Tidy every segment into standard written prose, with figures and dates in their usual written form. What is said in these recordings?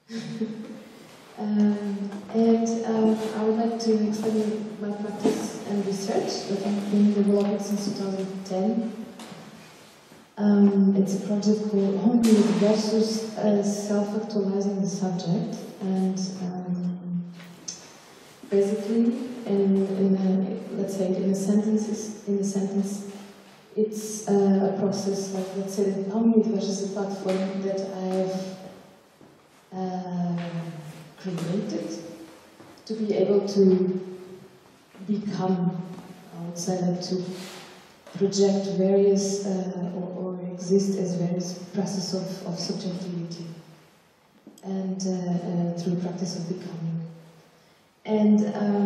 I would like to explain my practice and research that I've been developing since 2010. It's a project called Homebuild versus Self-Actualizing the Subject, and basically, let's say in a sentence, it's a process like, let's say, that Homebuild versus a platform that I've created to be able to become, I would say, like to project various or exist as various processes of subjectivity, and through practice of becoming. And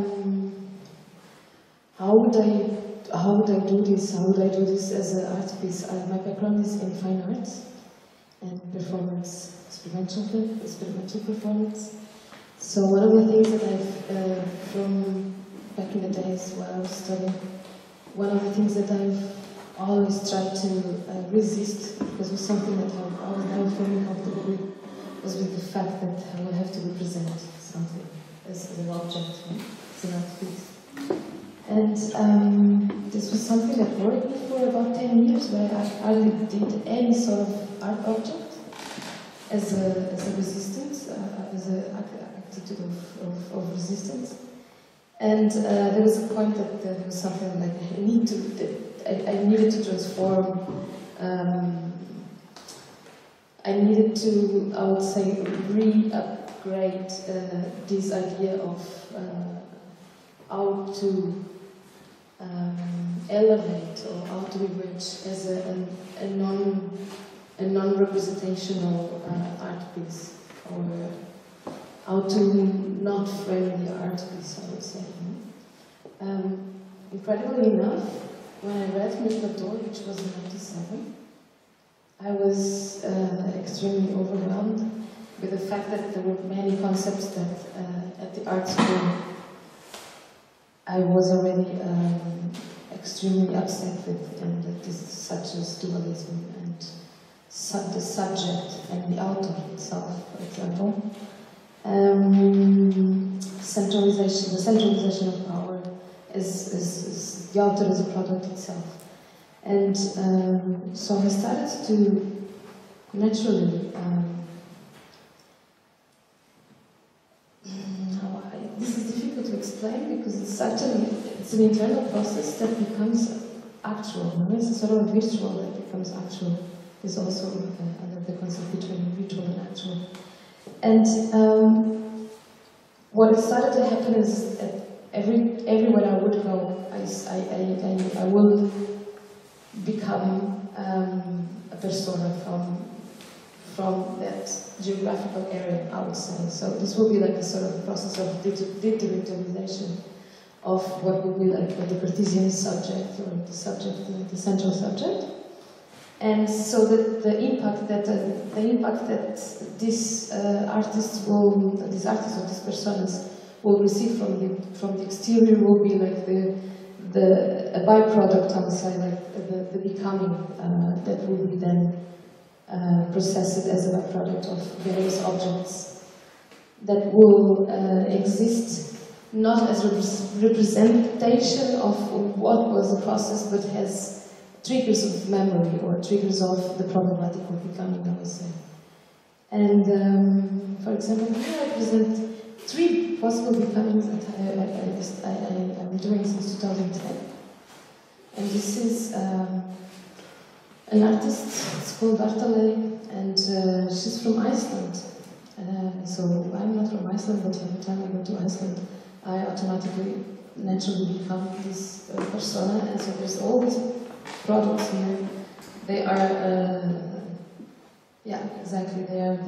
how would I do this? How would I do this as an art piece? My background is in fine arts and performance, experimental performance. So one of the things that I've, from back in the days when I was studying, one of the things that I've always tried to resist, because it was something that I was never feeling comfortable with, was with the fact that I will have to represent something as an object, as an art piece. And this was something that worried me for about 10 years, where I hardly did any sort of art object as a resistance, as an attitude of resistance. And there was a point that there was something like I needed to transform. I needed to, I would say, re-upgrade this idea of how to elevate or how to emerge as a non-representational art piece, or how to not frame the art piece, I would say. Incredibly enough, when I read Mercator, which was in '97, I was extremely overwhelmed with the fact that there were many concepts that at the art school I was already extremely upset with, and that is such as dualism and the subject and the author itself, for example. The centralization of power is the author as a product itself. And so I started to naturally, this is difficult to explain because it's an internal process that becomes actual. No? It's a sort of virtual that becomes actual. There's also under the concept between virtual and actual. And what started to happen is that everywhere I would go, I will become a persona from that geographical area, I would say. So this will be like a sort of process of deteriorization of what will be like the Cartesian subject, or the subject, the central subject. And so the impact that these artists or these personas will receive from the exterior will be like a byproduct, I would say, like the becoming that will be then processed as a byproduct of various objects that will exist not as representation of what was the process, but as triggers of memory or triggers of the problematic of becoming, I would say. And for example, here I present 3 possible becomings that I'm doing since 2010. And this is an artist, it's called Bartale, and she's from Iceland. So I'm not from Iceland, but every time I go to Iceland, I automatically, naturally become this persona. And so there's all these products here. They are, yeah, exactly, they are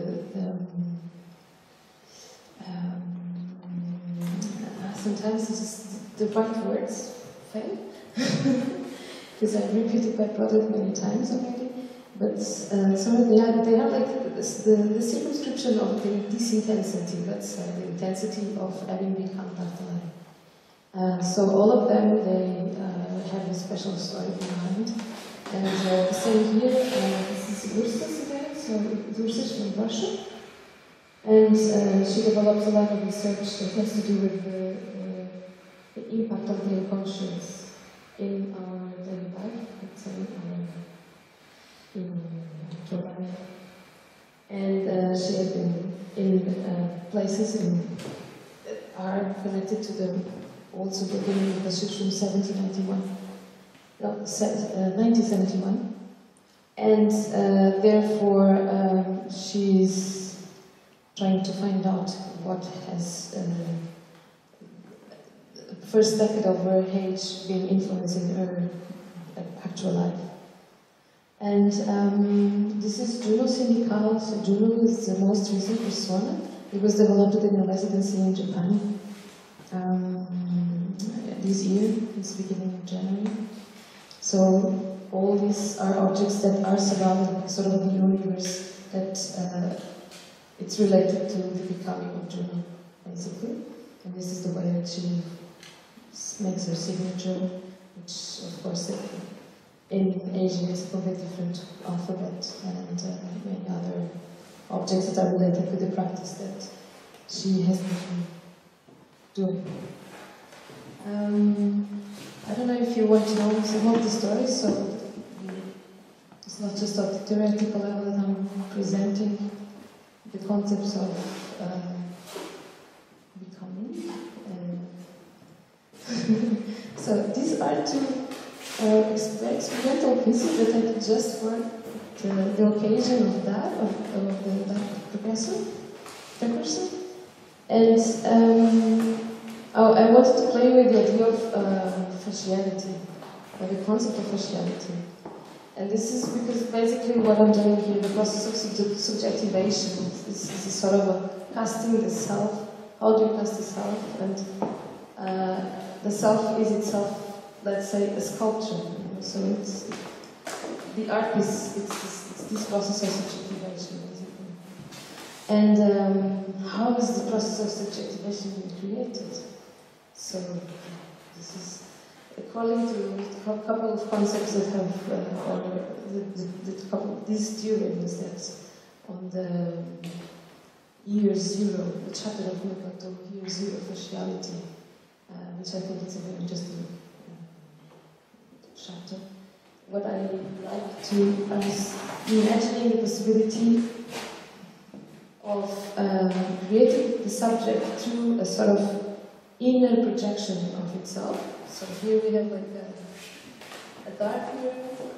sometimes this is the right words fail, because I've repeated my product many times already. But so they are like the circumscription of this intensity, let's say, the intensity of having become Bartale. So all of them, they have a special story behind. And the same here, this is Ursus again, so Ursus from Russia. And she developed a lot of research that has to do with the impact of the unconscious in our daily life, let's say, in our life. And she has been in places that are connected to the old Soviet Union, because she's from 1971. And therefore, she's trying to find out what has the first decade of her age been influencing her actual life. And this is Juno Syndical. So Juno is the most recent persona. It was developed in a residency in Japan this year, this beginning of January. So all these are objects that are surrounded sort of the universe that it's related to the becoming of Juno, basically. And this is the way that she makes her signature, which of course in Asia is a completely different alphabet, and many other objects that are related with the practice that she has been doing. I don't know if you want to know some of the stories, so it's not just at the theoretical level that I'm presenting the concepts of becoming. So these are two experimental pieces that I did just for the occasion of that, of the precursor. And I wanted to play with the idea of faciality, or the concept of faciality. And this is because basically what I'm doing here, the process of subjectivation, is a sort of a casting the self. How do you cast the self? And the self is itself, let's say, a sculpture. You know? So it's the art piece, it's this process of subjectivation, basically. And how is the process of subjectivation being created? So this is according to a couple of concepts that have, or these theorems that on the year zero, the chapter of Plato, year zero faciality, which I think is a very interesting chapter. What I like to is imagining the possibility of creating the subject through a sort of inner projection of itself. So here we have like a dark mirror.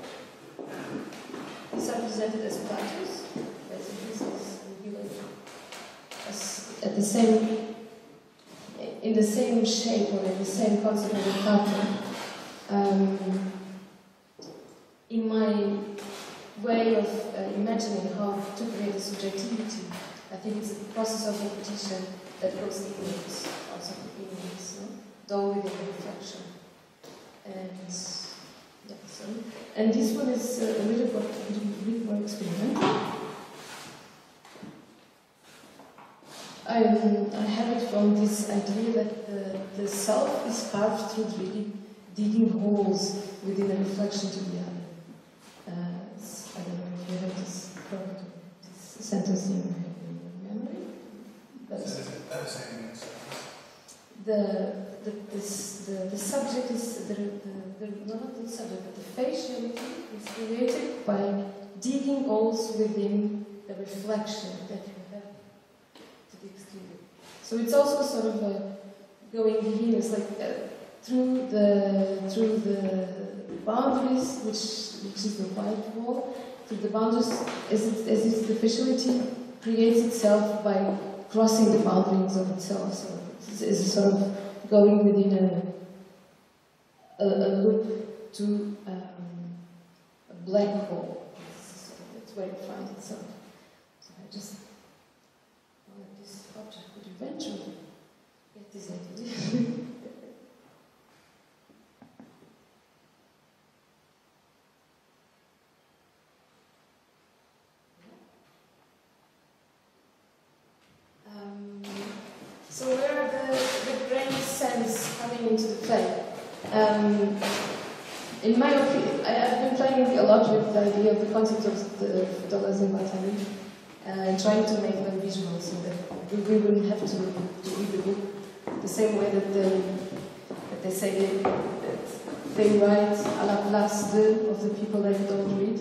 These are presented as platters. Basically, this will be like at the same, in the same shape or in the same concept of a platter. In my way of imagining how to create a subjectivity, I think it's a process of repetition that goes inwards, also inwards, no? Though with a reflection. And yeah, so. And this one is a little more experimental. I have it from this idea that the self is carved through really digging holes within a reflection to the other. I don't know if you have this sentence in your memory. The subject is not the subject, but the faciality is created by digging holes within the reflection that you have to the exterior. So it's also sort of going here. It's like through the boundaries, which is the white wall, through the boundaries, as if the faciality creates itself by crossing the boundaries of itself. So it's a sort of going within a loop to a black hole. That's where it finds itself. So I just wanted this object would eventually get this idea. So where are the brain cells coming into the play? In my opinion, I've been playing a lot with the idea of the concept of the Fotoglas and Batari, and trying to make them visual so that we wouldn't have to read the book the same way that they say that they write à la place of the people that don't read.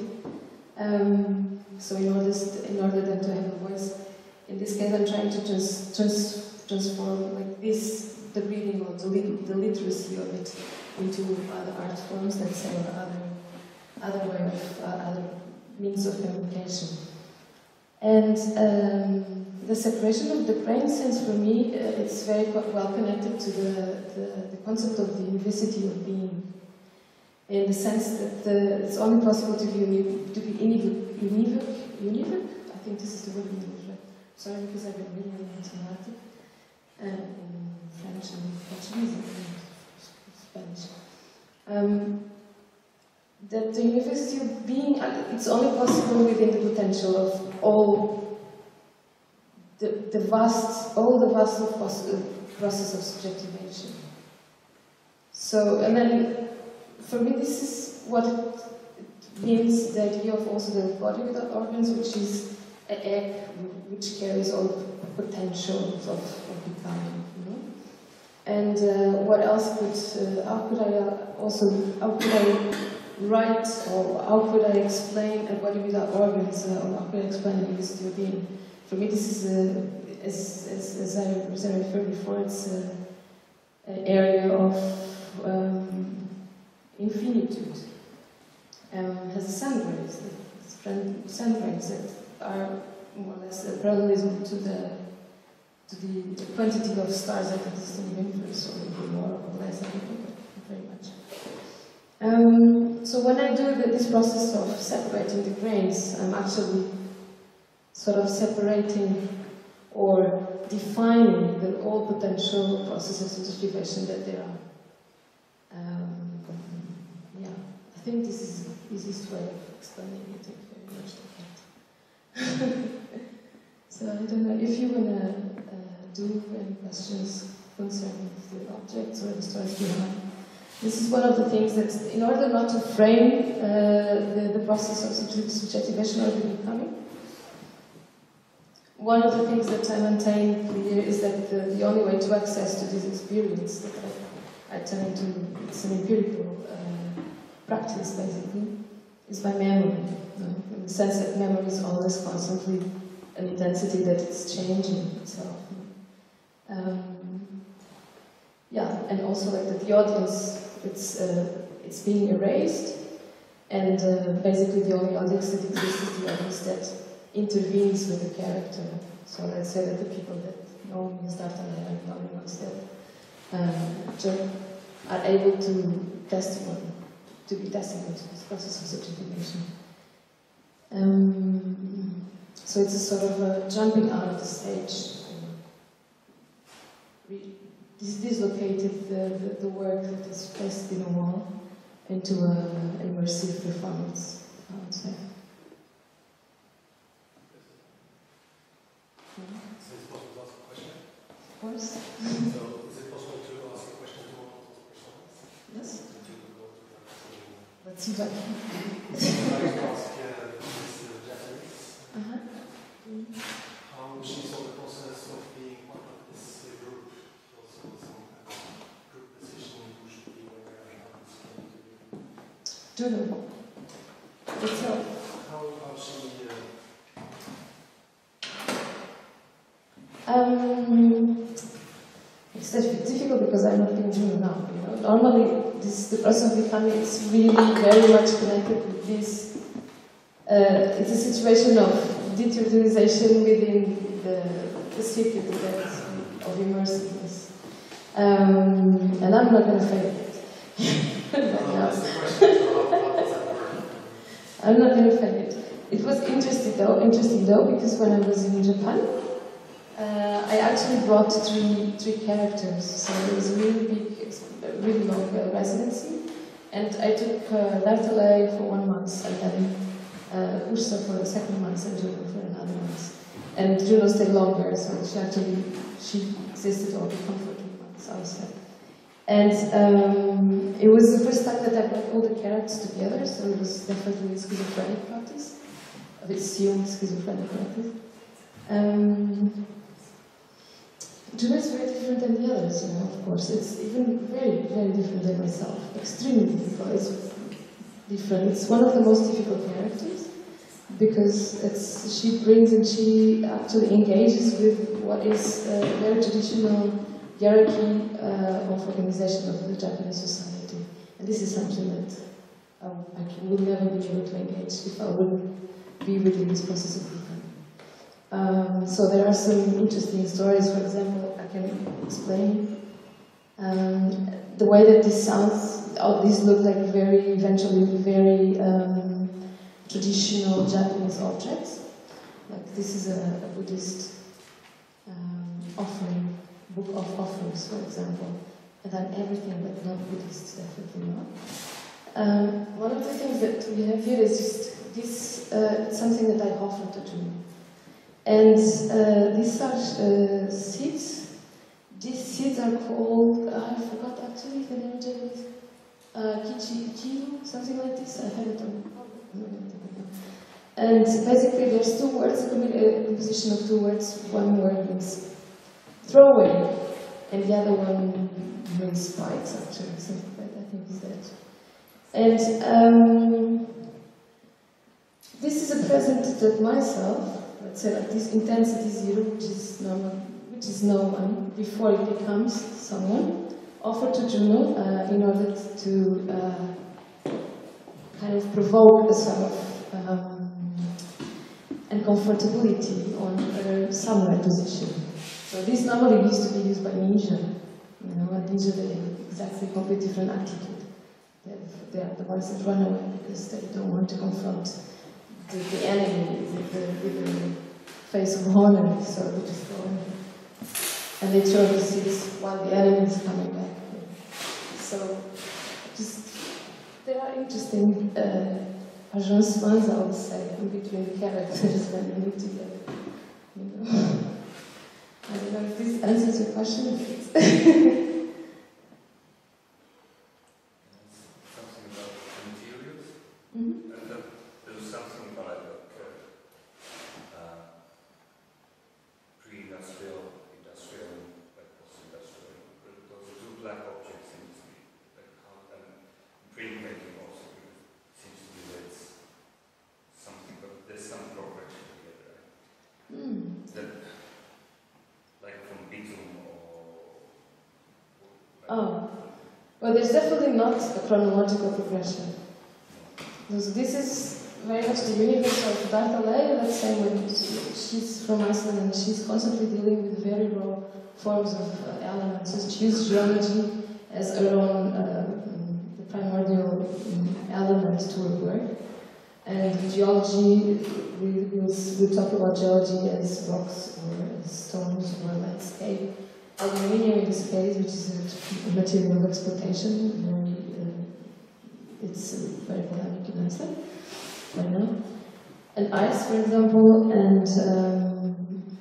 So in order then to have a voice, in this case I'm trying to just transform like this, the reading or the literacy of it into other art forms, let's say, or other way of other means of communication. And the separation of the brain sense, for me, it's very well connected to the concept of the university of being, in the sense that it's only possible to be univoc. I think this is the word in English, right? Sorry, because I've been reading into Latin, in French and Portuguese and Spanish. That the university of being, it's only possible within the potential of all the vast process of subjectivation. So, and then for me, this is what it means, the idea of also the body without organs, which is an egg which carries all the potentials of becoming, you know? And what else could, how could I write, or how could I explain a body without organs, or how could I explain a university of being? For me, this is, as I referred before, it's an area of infinitude. Has sun rays that are more or less a parallelism to the quantity of stars that exist in the universe, or maybe more or less, I don't know, but very much. So when I do this process of separating the grains, I'm actually sort of separating or defining the all potential processes of subjectivation that there are. Yeah, I think this is the easiest way of explaining it. Very much. So I don't know if you want to do any questions concerning the objects or the stories behind. This is one of the things that, in order not to frame the process of subjectivation or the becoming, one of the things that I maintain clear is that the only way to access to this experience that I turn into, it's an empirical practice basically, is by memory. You know, in the sense that memory is always constantly an intensity that it's changing itself. Yeah, and also like that the audience, it's being erased, and basically the only audience that exists is the audience that intervenes with the character. So let's say that the people that know me as D'Artagnan are the only ones that are able to be testimony to this process of subjectivation. So it's a sort of a jumping out of the stage. Dislocated the work that is placed in a wall into an immersive performance, I would say. So it's possible to ask a question? Of course. So is it possible to ask a question to one of those personas? Yes. Let's I'd like to ask Ms. Japanese how she saw the process of being part of this group, also some kind of group decision who should be where and how this came to be. Juno. Itself. How she It's difficult because I'm not being Juno now. You know? Normally, the process of becoming is really very much connected with this. It's a situation of deteriorization within the circuit of immersiveness. And I'm not going to fake it. I'm not going to fake it. It was interesting though, because when I was in Japan, I actually brought three characters. So it was a really big, really long residency. And I took Bertolet for 1 month, and then Ursa for the second month, and Juno for another month. And Juno stayed longer, so she existed all the comforting months, I would say. And it was the first time that I brought all the characters together, so it was definitely a schizophrenic practice, a bit assumed schizophrenic practice. Juno is very different than the others, you know, of course. It's even very, very different than myself. Extremely difficult. It's different. It's one of the most difficult characters because she brings and she actually engages with what is a very traditional hierarchy of organization of the Japanese society. And this is something that I would never be able to engage if I wouldn't be within this process of becoming. So there are some interesting stories. For example, I can explain the way that this sounds. These look like eventually very traditional Japanese objects. Like this is a Buddhist offering, book of offerings, for example. And then everything but not Buddhist, definitely not. One of the things that we have here is just this, it's something that I offer to do. And these are seeds. These seeds are called, I forgot actually the name of it, kichi, something like this. I have it on. And basically there's two words, a composition of two words. One word means throw away, and the other one means spikes, actually, something like that, I think is that. And this is a present that myself, let's say like this intensity 0, which is normal, which is no one, before it becomes someone, offered to Juno in order to kind of provoke a sort of uncomfortability on her samurai position. So this normally used to be used by ninja. You know, and ninja, they have exactly completely different attitude. They are the ones that run away because they don't want to confront the enemy with the face of honor, so they just go in. And they throw the seeds while the enemy is coming back. So, there are interesting agencements, I would say, in between the characters when they live together. You know? I don't know if this answers your question. Something about materials? Mm-hmm. And there was something about pre-industrial, industrial, like post-industrial. Those are two black objects seem to be like how and printmaking also seems to be that it's something, but there's some progression together. Right? That like from bitumen or like well, there's definitely not a chronological progression. This is very much the universe of Barthollet, let's say, when she's from Iceland and she's constantly dealing with very raw forms of elements. So she uses geology as her own the primordial element to her work. And geology, we'll talk about geology as rocks or as stones or landscape. Aluminium in this case, which is a material of exploitation, it's very polemic in Iceland right now. And ice, for example, and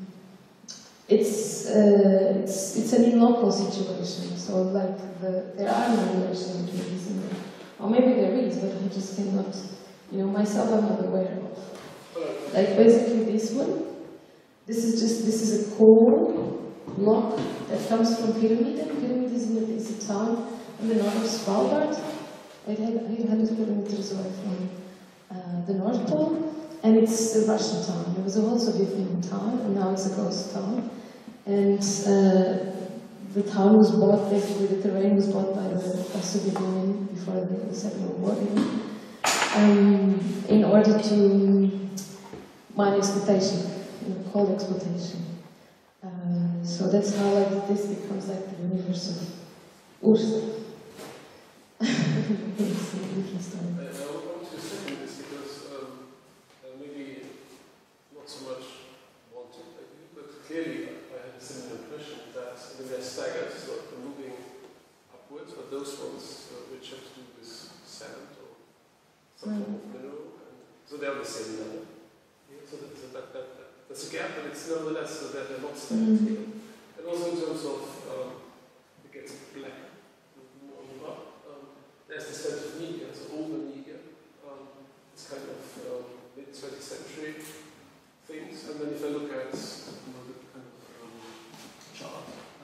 it's an in-local situation. So like there are no relations between these and that. Or maybe there is, but I just cannot, you know, myself I'm not aware of. Like basically this one, this is a core block that comes from Pyramid. Pyramid is a town in the north of Svalbard, 800 kilometers away from the North Pole, and it's a Russian town. It was a whole Soviet Union town, and now it's a ghost town. And the town was bought, basically the terrain was bought by the Soviet Union before the Second World War, in order to mine exploitation, coal exploitation. So that's how like this becomes like the universe of Ursa. It's a different story. I want to second this because maybe not so much wanted, but clearly I had a similar impression that they're staggered, so they're moving upwards, but those ones which have to do with sand or some form of mineral, so they're on the same level. Yeah, so that's a gap, but it's nevertheless so that they're not staggered here. And also in terms of it gets black more on the up. There's the sense of media, so older media. It's kind of mid-20th century things. And then if I look at the kind of chart,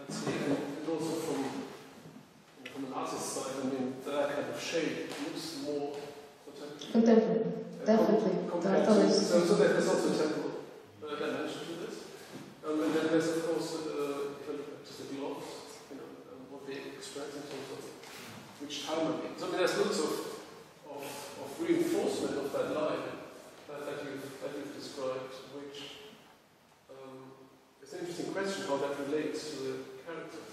Contemporary, definitely. Contemporary. So there's also a temporal dimension to this. And then there's, of course, if I look at just the gloves, what they express in terms of which time I mean. So there's lots of reinforcement of that line that you've described, which it's an interesting question how that relates to the characters.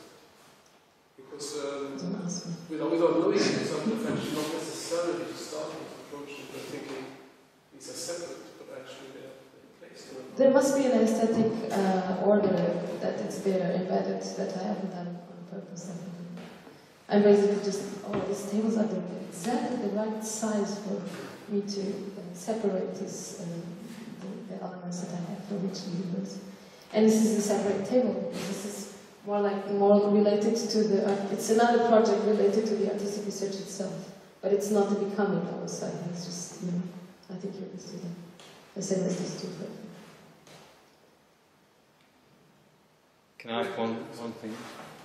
Because without knowing some of the French, not necessarily starting to approach it by thinking these are separate, but actually they're placed. There must be an aesthetic order that it's there embedded that I haven't done on purpose. I'm basically just, these tables are exactly the right size for me to separate this, the elements that I have for each universe. And this is a separate table. This is more related to the art. It's another project related to the artistic research itself, but it's not the becoming our side. It's just, I think you understood that. The same as these two. Can I ask one thing?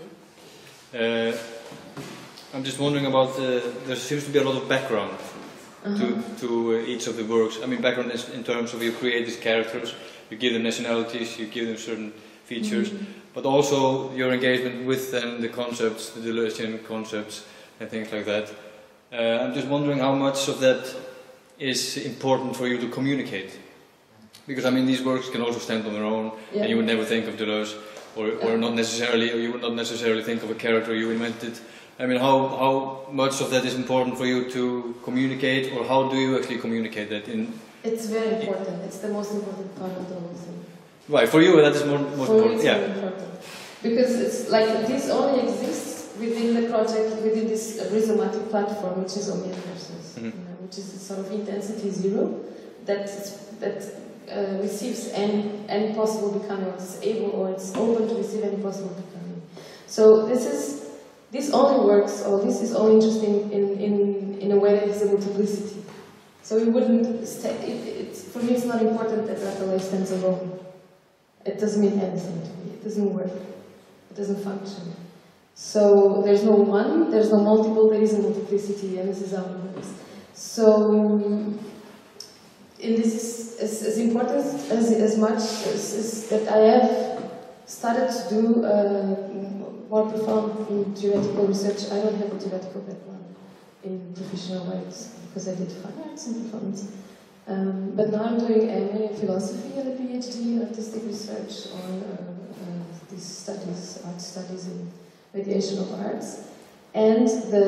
I'm just wondering about there seems to be a lot of background to each of the works. I mean, background is in terms of you create these characters, you give them nationalities, you give them certain features, but also your engagement with them, the concepts, the Deleuzian concepts, and things like that. I'm just wondering how much of that is important for you to communicate, because I mean these works can also stand on their own, and you would never think of Deleuze. Or not necessarily, or you would not necessarily think of a character you invented. I mean, how much of that is important for you to communicate, or how do you actually communicate that? It's very important. It's the most important part of the whole thing. Right, for you that is most important. It's very important. Because it's like this only exists within the project, within this rhizomatic platform, which is Omniverses, which is a sort of intensity zero that receives any possible becoming, or it's able, or it's open to receive any possible becoming. So this only works, or this is only interesting in a way that is a multiplicity. So it wouldn't for me it's not important that Rabelais stands alone. It doesn't mean anything to me. It doesn't work. It doesn't function. So there's no one, there's no multiple, there is a multiplicity, and this is how it works. So in this, as important as much as that I have started to do more profound theoretical research, I don't have a theoretical background in professional ways, because I did fine arts and performance. But now I'm doing MA in philosophy and a PhD in artistic research on these studies, art studies in mediation of arts. And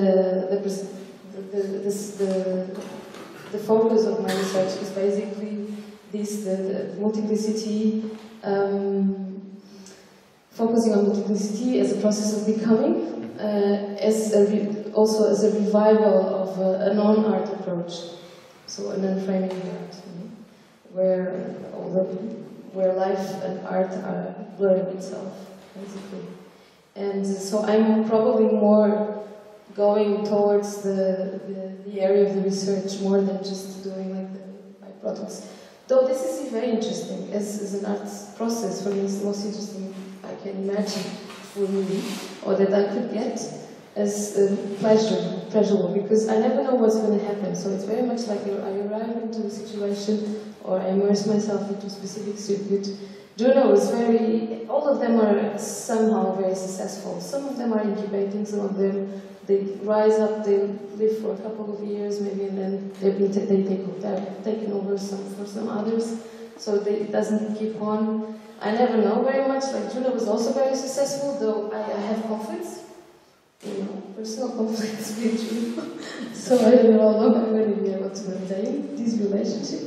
the focus of my research is basically the multiplicity, focusing on multiplicity as a process of becoming, also as a revival of a non-art approach, so an unframing art, where life and art are blurring itself, basically. And so I'm probably more going towards the area of the research more than just doing like the byproducts. Though this is very interesting as an arts process. For me, it's the most interesting I can imagine for me, or that I could get as pleasurable, because I never know what's going to happen. So it's very much like I arrive into a situation, or I immerse myself into a specific circuit. Juno is all of them are somehow very successful. Some of them are incubating, some of them they rise up, they live for a couple of years maybe, and then they're taken over for some others. So it doesn't keep on. I never know very much. Like Juno was also very successful, though I have conflicts. Personal conflicts with Juno. So I don't know how long I'm going to be able to maintain this relationship.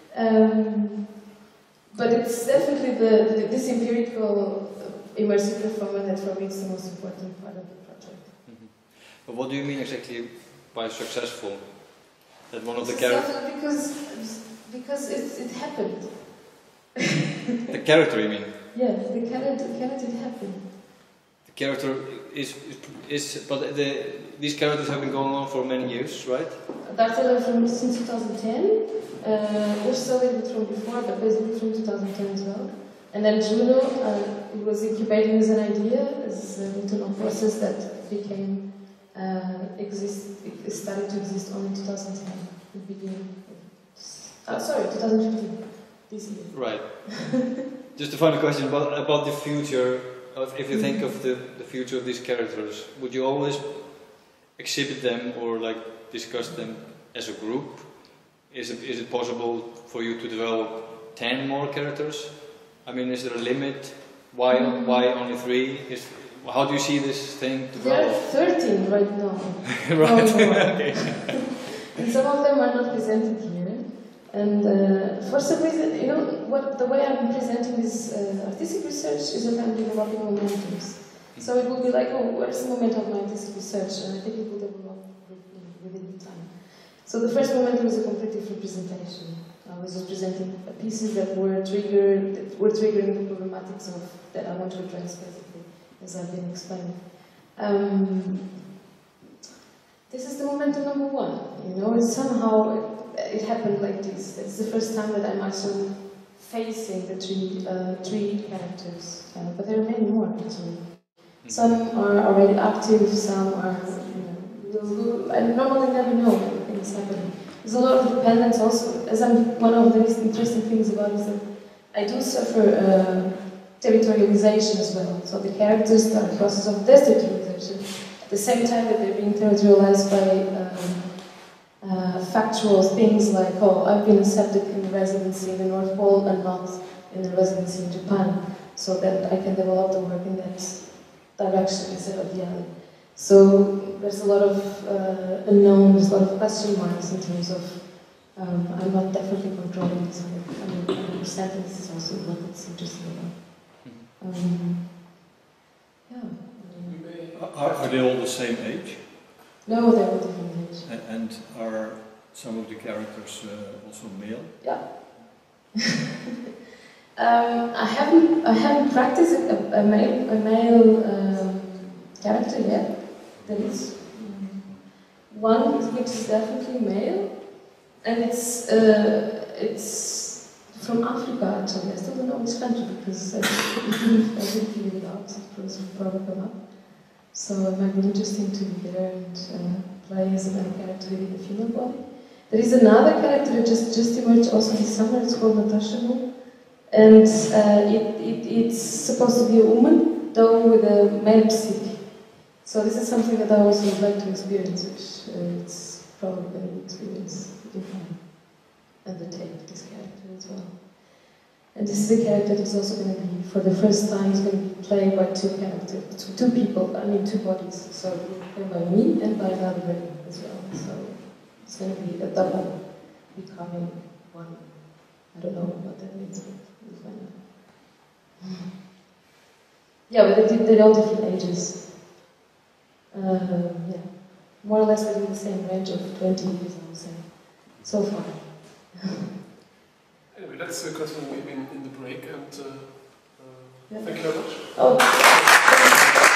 But it's definitely this empirical immersive performance that for me is the most important part of the project. Mm-hmm. But what do you mean exactly by successful? That one of the characters... Because it happened. The character, you mean? Yeah, the character happened. The character is but these characters have been going on for many years, right? D'Artagnan since 2010. Ursula a little bit from before, but basically from 2010 as well. And then Juno, it was incubating as an idea, as an internal process that became started to exist only in 2010. the beginning. Sorry, 2015. This year. Right. Just a final question about the future. If you think of the future of these characters, would you always exhibit them or like discuss them as a group? Is it possible for you to develop 10 more characters? I mean, is there a limit? Why only 3? How do you see this thing develop? There are 13 right now. Right. Okay. And some of them are not presented here. And for some reason, you know, the way I'm presenting this artistic research is that I'm developing momentums. So it will be like, oh, where's the moment of my artistic research? And I think it will develop within time. So the first momentum is a complete different presentation. I was just presenting pieces that were triggering the problematics of that I want to address, basically, as I've been explaining. This is the momentum number 1. You know, and somehow it happened like this. It's the first time that I'm actually facing the 3 characters, but there are many more actually. Some are already active, some are, I normally never know when things happen. There's a lot of dependence also, as one of the interesting things about it is that I do suffer territorialization as well. So the characters start a process of desterritorialization at the same time that they're being territorialized by factual things like, oh, I've been accepted in residency in the North Pole and not in the residency in Japan, so that I can develop the work in that direction instead of the other. So there's a lot of unknown, there's a lot of question marks in terms of I'm not definitely controlling this. I mean, understanding this is also what it's interesting about. Are they all the same age? No, they're all different age. And are some of the characters also male? Yeah. I haven't practiced a male character yet. There is one which is definitely male, and it's from Africa actually. I still don't know which country because I didn't figure it out. It will probably come up. So it might be interesting to be there and play as a male character in a female body. There is another character that just emerged also this summer. It's called Natasha Moon, and it's supposed to be a woman, though with a male psyche. So this is something that I also would like to experience, which it's probably going to experience if I undertake this character as well. And this is a character that's also going to be, for the first time, it's going to be played by 2 characters, 2 people, I mean 2 bodies. So it will be played by me and by another girl as well. So it's going to be a double becoming one. I don't know what that means, but we'll find out. Yeah, but they're all different ages. Yeah, more or less within the same range of 20 years, I would say, so far. Anyway, let's continue maybe in the break, and yeah. thank you very much. Oh.